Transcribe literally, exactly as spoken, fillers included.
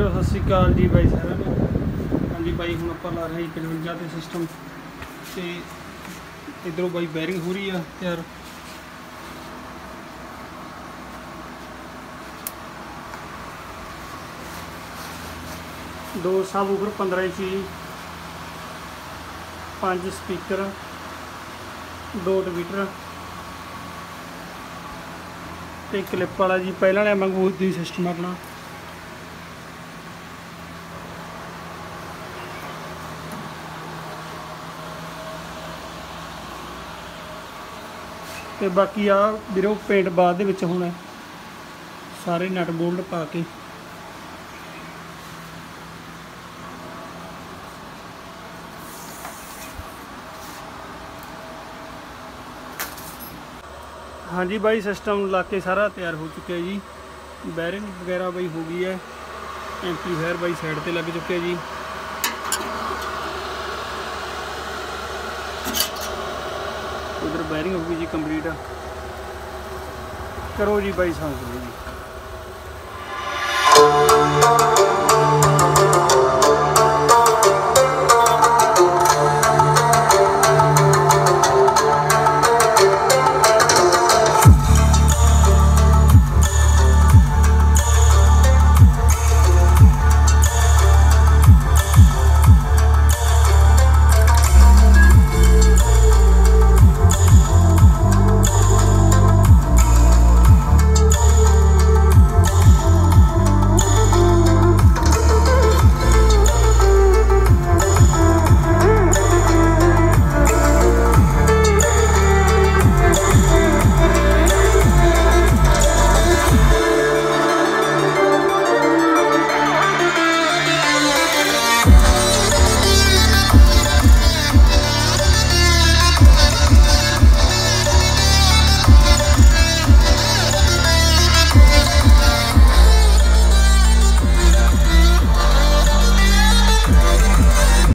ਵੀਰੋ ਸਤਿ ਸ਼੍ਰੀ ਅਕਾਲ ਜੀ ਬਾਈ ਸਾਰਿਆਂ ਨੂੰ। ਹਾਂਜੀ ਬਾਈ ਹੁਣ ਆਪਾਂ ਲਾ ਰਹੇ ਪਚਵੰਜਾ ਤੇ ਸਿਸਟਮ ਤੇ इधरों बाई बैरिंग हो रही है यार। दो सब ऊपर पंद्रह इंची पांच स्पीकर दो ट्वीटर ते क्लिप वाला जी पहला ने मंगू दी सिस्टम अपना। तो बाकी आ वीरों पेंट बाद दे विच होना सारे नट बोल्ट पा के। हाँ जी बाई सिस्टम ला के सारा तैयार हो चुका है जी। बैरिंग वगैरह बाई हो गई है। एम्पलीफायर बाई साइड पे लग चुके जी। उधर बैरिंग होगी जी कंप्लीट। करो जी बाई साउंड जी।